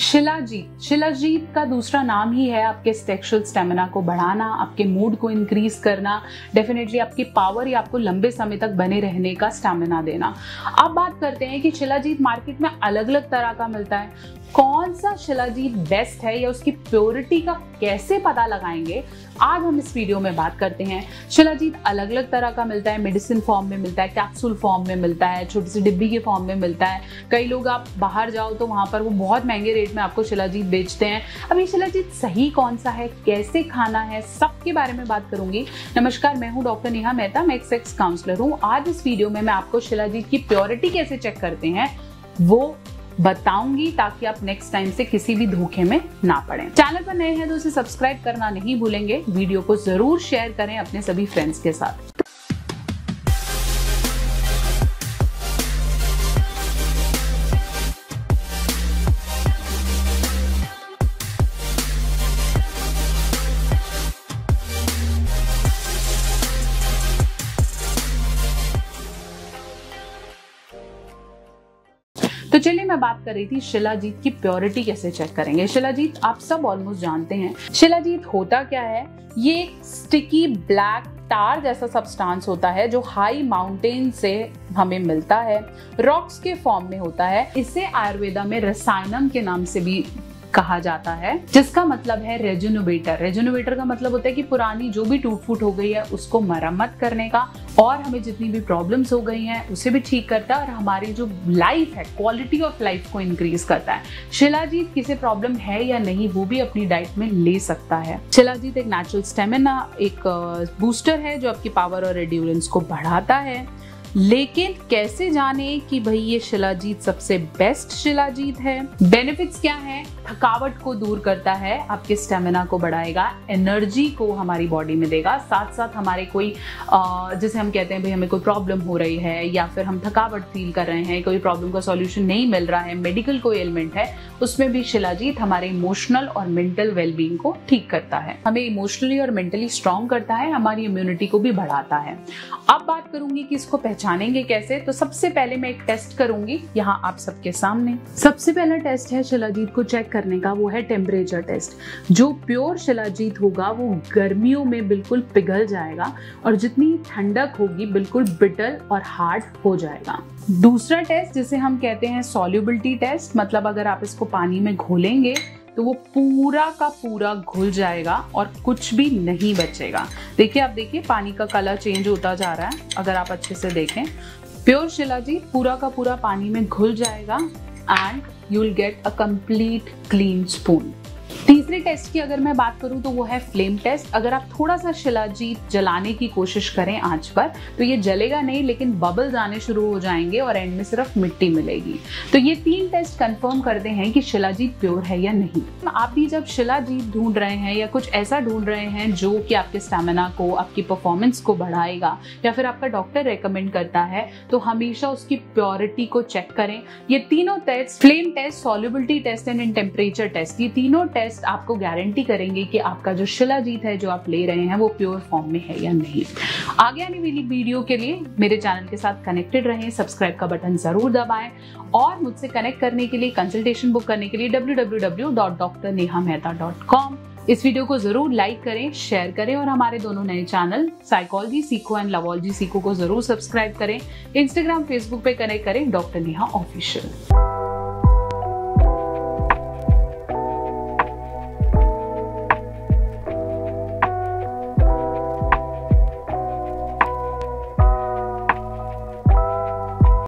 शिलाजीत, शिलाजीत का दूसरा नाम ही है आपके सेक्सुअल स्टेमिना को बढ़ाना, आपके मूड को इंक्रीज करना, डेफिनेटली आपकी पावर या आपको लंबे समय तक बने रहने का स्टेमिना देना। अब बात करते हैं कि शिलाजीत मार्केट में अलग अलग तरह का मिलता है। कौन सा शिलाजीत बेस्ट है या उसकी प्योरिटी का कैसे पता लगाएंगे, आज हम इस वीडियो में बात करते हैं। शिलाजीत अलग अलग तरह का मिलता है, मेडिसिन फॉर्म में मिलता है, कैप्सूल फॉर्म में मिलता है, छोटी सी डिब्बी के फॉर्म में मिलता है। कई लोग आप बाहर जाओ तो वहां पर वो बहुत महंगे रेट में आपको शिलाजीत बेचते हैं। अब ये शिलाजीत सही कौन सा है, कैसे खाना है, सबके बारे में बात करूंगी। नमस्कार, मैं हूं डॉक्टर नेहा मेहता, मैं एक सेक्स काउंसलर हूं। आज इस वीडियो में मैं आपको शिलाजीत की प्योरिटी कैसे चेक करते हैं वो बताऊंगी, ताकि आप नेक्स्ट टाइम से किसी भी धोखे में ना पड़े। चैनल पर नए हैं तो उसे सब्सक्राइब करना नहीं भूलेंगे। वीडियो को जरूर शेयर करें अपने सभी फ्रेंड्स के साथ। तो चलिए, मैं बात कर रही थी शिलाजीत की प्योरिटी कैसे चेक करेंगे। शिलाजीत आप सब ऑलमोस्ट जानते हैं। शिलाजीत होता क्या है, ये एक स्टिकी ब्लैक टार जैसा सब्सटेंस होता है जो हाई माउंटेन से हमें मिलता है, रॉक्स के फॉर्म में होता है। इसे आयुर्वेदा में रसायनम के नाम से भी कहा जाता है, जिसका मतलब है रेजुनोवेटर। रेजुनोवेटर का मतलब होता है कि पुरानी जो भी टूट फूट हो गई है उसको मरम्मत करने का, और हमें जितनी भी प्रॉब्लम्स हो गई हैं उसे भी ठीक करता है, और हमारी जो लाइफ है, क्वालिटी ऑफ लाइफ को इंक्रीज करता है। शिलाजीत किसी प्रॉब्लम है या नहीं वो भी अपनी डाइट में ले सकता है। शिलाजीत एक नेचुरल स्टेमिना, एक बूस्टर है जो आपकी पावर और एंड्योरेंस को बढ़ाता है। लेकिन कैसे जाने कि भाई ये शिलाजीत सबसे बेस्ट शिलाजीत है? बेनिफिट्स क्या है? थकावट को दूर करता है, आपके स्टेमिना को बढ़ाएगा, एनर्जी को हमारी बॉडी में देगा, साथ साथ हमारे कोई जैसे हम कहते हैं भाई हमें कोई प्रॉब्लम हो रही है या फिर हम थकावट फील कर रहे हैं, कोई प्रॉब्लम का सॉल्यूशन नहीं मिल रहा है, मेडिकल कोई एलिमेंट है, उसमें भी शिलाजीत हमारे इमोशनल और मेंटल वेलबींग को ठीक करता है, हमें इमोशनली और मेंटली स्ट्रॉन्ग करता है, हमारी इम्यूनिटी को भी बढ़ाता है। अब बात करूंगी कि इसको पहचानेंगे कैसे। तो सबसे पहले मैं एक टेस्ट करूंगी यहाँ आप सबके सामने। सबसे पहला टेस्ट है शिलाजीत को चेक करने का, वो है टेम्परेचर टेस्ट। जो प्योर शिलाजीत होगा वो गर्मियों में बिल्कुल पिघल जाएगा, और जितनी ठंडक होगी बिल्कुल बिटर और हार्ड हो जाएगा। दूसरा टेस्ट जिसे हम कहते हैं सॉल्युबिलिटी टेस्ट, मतलब अगर आप इसको पानी में घोलेंगे तो वो पूरा का पूरा घुल जाएगा और कुछ भी नहीं बचेगा। देखिए, आप देखिए पानी का कलर चेंज होता जा रहा है। अगर आप अच्छे से देखें, प्योर शिलाजीत पूरा का पूरा पानी में घुल जाएगा and you will get a complete clean spoon. तीसरे टेस्ट की अगर मैं बात करूं तो वो है फ्लेम टेस्ट। अगर आप थोड़ा सा शिलाजीत जलाने की कोशिश करें आंच पर तो ये जलेगा नहीं, लेकिन बबल्स आने शुरू हो जाएंगे और एंड में सिर्फ मिट्टी मिलेगी। तो ये 3 टेस्ट कंफर्म करते हैं कि शिलाजीत प्योर है या नहीं। आप भी जब शिलाजीत ढूंढ रहे हैं या कुछ ऐसा ढूंढ रहे हैं जो कि आपके स्टेमिना को, आपकी परफॉर्मेंस को बढ़ाएगा, या फिर आपका डॉक्टर रेकमेंड करता है, तो हमेशा उसकी प्योरिटी को चेक करें। ये तीनों test, flame test, solubility test and temperature test, ये तीनों टेस्ट आपको गारंटी करेंगे कि आपका जो शिलाजीत है जो आप ले रहे हैं वो प्योर फॉर्म में है या नहीं। आगे आने वाली वीडियो के लिए मेरे चैनल के साथ कनेक्टेड रहें, सब्सक्राइब का बटन जरूर दबाएं, और मुझसे कनेक्ट करने के लिए, कंसल्टेशन बुक करने के लिए www.drnehamehta.com। इस वीडियो को जरूर लाइक करें, शेयर करें, और हमारे दोनों नए चैनल साइकोलॉजी सीखो एंड लवोलॉजी सीखो को जरूर सब्सक्राइब करें। इंस्टाग्राम, फेसबुक पे कनेक्ट करें डॉक्टर नेहा ऑफिशियल।